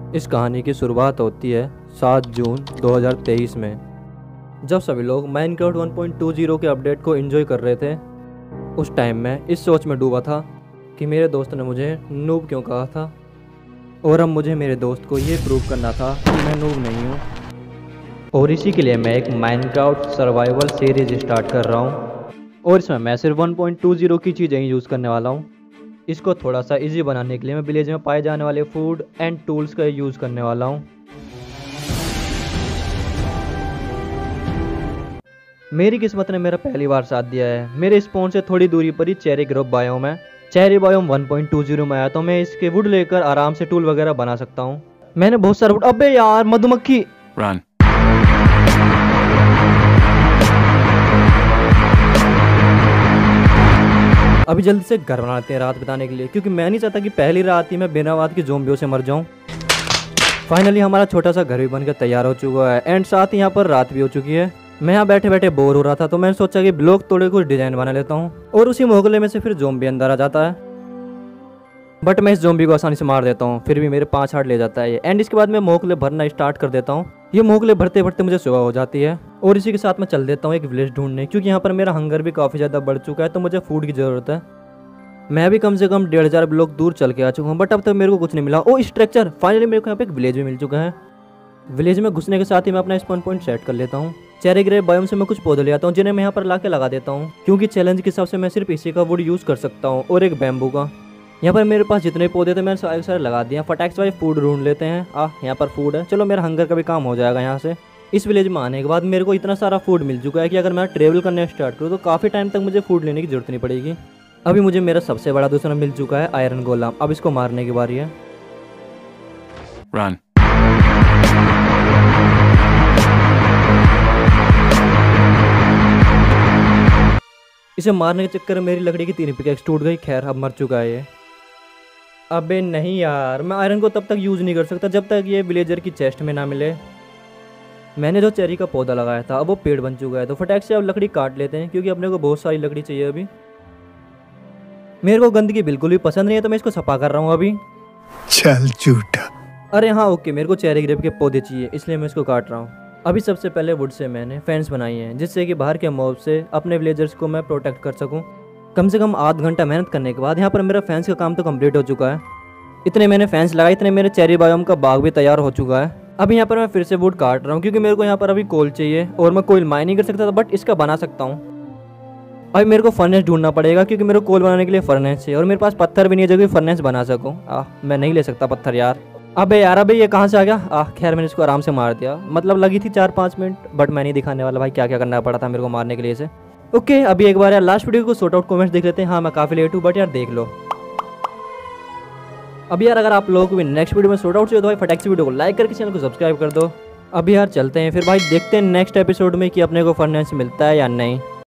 इस कहानी की शुरुआत होती है 7 जून 2023 में, जब सभी लोग माइनक्राफ्ट 1.20 के अपडेट को एंजॉय कर रहे थे। उस टाइम मैं इस सोच में डूबा था कि मेरे दोस्त ने मुझे नूब क्यों कहा था, और अब मुझे मेरे दोस्त को ये प्रूव करना था कि मैं नूब नहीं हूँ। और इसी के लिए मैं एक माइनक्राफ्ट सर्वाइवल सीरीज स्टार्ट कर रहा हूँ, और इसमें मैं सिर्फ 1.20 की चीज़ें ही यूज़ करने वाला हूँ। इसको थोड़ा सा इजी बनाने के लिए मैं विलेज में पाए जाने वाले फूड एंड टूल्स का यूज़ करने वाला हूँ। मेरी किस्मत ने मेरा पहली बार साथ दिया है। मेरे स्पॉन से थोड़ी दूरी पर ही चेरी ग्रोव बायोम है। चेरी बायोम 1.20 में आया तो मैं इसके वुड लेकर आराम से टूल वगैरह बना सकता हूँ। मैंने बहुत सारा वुड। अबे यार मधुमक्खी। Run. अभी जल्दी से घर बनाते हैं रात बिताने के लिए, क्योंकि मैं नहीं चाहता कि पहली रात ही मैं बिना बात के ज़ोंबियों से मर जाऊं। फाइनली हमारा छोटा सा घर भी बनकर तैयार हो चुका है, एंड साथ ही यहाँ पर रात भी हो चुकी है। मैं यहाँ बैठे बैठे बोर हो रहा था तो मैंने सोचा कि ब्लॉक तोड़े कुछ डिजाइन बना लेता हूँ, और उसी मोहल्ले में से फिर ज़ोंबी अंदर आ जाता है। बट मैं इस ज़ोंबी को आसानी से मार देता हूँ, फिर भी मेरे 5 हार्ट ले जाता है ये। एंड इसके बाद मैं मोहल्ले भरना स्टार्ट कर देता हूँ। ये मोहल्ले भरते भरते मुझे सुबह हो जाती है, और इसी के साथ मैं चल देता हूँ एक विलेज ढूंढने, क्योंकि यहाँ पर मेरा हंगर भी काफ़ी ज़्यादा बढ़ चुका है, तो मुझे फूड की ज़रूरत है। मैं भी कम से कम 1500 ब्लॉक दूर चल के आ चुका हूँ, बट अब तक मेरे को कुछ नहीं मिला। ओ स्ट्रक्चर, फाइनली मेरे को यहाँ पे एक विलेज भी मिल चुका है। विलेज में घुसने के साथ ही मैं अपना स्पॉन पॉइंट सेट कर लेता हूँ। चेरी ग्रेव बायोम से मैं कुछ पौधे ले आता हूँ, जिन्हें मैं यहाँ पर ला के लगा देता हूँ, क्योंकि चैलेंज के हिसाब से मैं सिर्फ इसी का वुड यूज़ कर सकता हूँ और एक बैम्बू का। यहाँ पर मेरे पास जितने पौधे थे मैंने सारे सारे लगा दिए। फटाक से भाई फूड ढूंढ लेते हैं। यहाँ पर फूड है, चलो मेरा हंगर का भी काम हो जाएगा यहाँ से। इस विलेज में आने के बाद मेरे को इतना सारा फूड मिल चुका है कि अगर मैं ट्रेवल करने स्टार्ट करूँ तो काफ़ी टाइम तक मुझे फूड लेने की जरूरत नहीं पड़ेगी। अभी मुझे मेरा सबसे बड़ा दुश्मन मिल चुका है, आयरन गोलम। अब इसको मारने की बारी है। Run. इसे मारने के चक्कर में मेरी लकड़ी की 3 पिकैक्स टूट गई। खैर अब मर चुका है ये। अबे नहीं यार, मैं आयरन को तब तक यूज़ नहीं कर सकता जब तक ये विलेजर की चेस्ट में ना मिले। मैंने जो चेरी का पौधा लगाया था अब वो पेड़ बन चुका है, तो फटाक से अब लकड़ी काट लेते हैं, क्योंकि अपने को बहुत सारी लकड़ी चाहिए अभी। मेरे को गंदगी बिल्कुल भी पसंद नहीं है, तो मैं इसको सफा कर रहा हूँ अभी। चल झूठा। अरे हाँ ओके, मेरे को चेरी ग्रेप के पौधे चाहिए, इसलिए मैं इसको काट रहा हूँ। अभी सबसे पहले वुड से मैंने फेंस बनाई है, जिससे कि बाहर के मॉब से अपने विलेजर्स को मैं प्रोटेक्ट कर सकूँ। कम से कम आध घंटा मेहनत करने के बाद यहाँ पर मेरा फेंस का काम तो कंप्लीट हो चुका है। इतने मैंने फेंस लगाए, इतने मेरे चेरी बायोम का बाग भी तैयार हो चुका है। अभी यहाँ पर मैं फिर से वुड काट रहा हूँ, क्योंकि मेरे को यहाँ पर अभी कोल चाहिए, और मैं कोयल माइन नहीं कर सकता था, बट इसका बना सकता हूँ। अभी मेरे को फर्नेस ढूंढना पड़ेगा, क्योंकि मेरे को कोल बनाने के लिए फर्नेस चाहिए, और मेरे पास पत्थर भी नहीं है जो कि फर्नेस बना सकूँ। मैं नहीं ले सकता पत्थर यार। अबे यार, अबे ये कहाँ से आ गया? खैर मैंने इसको आराम से मार दिया। मतलब लगी थी 4-5 मिनट, बट मैं नहीं दिखाने वाला भाई क्या क्या करना पड़ा था मेरे को मारने के लिए इसे। ओके, अभी एक बार यार लास्ट वीडियो को सॉर्ट आउट कमेंट्स देख लेते हैं। हाँ मैं काफ़ी लेट हूँ, बट यार देख लो। अभी यार अगर आप लोगों को भी नेक्स्ट वीडियो में सॉर्ट आउट चाहिए तो भाई फटाक से वीडियो को लाइक करके चैनल को सब्सक्राइब कर दो। अभी यार चलते हैं फिर भाई, देखते हैं नेक्स्ट एपिसोड में कि अपने को फर्नेस मिलता है या नहीं।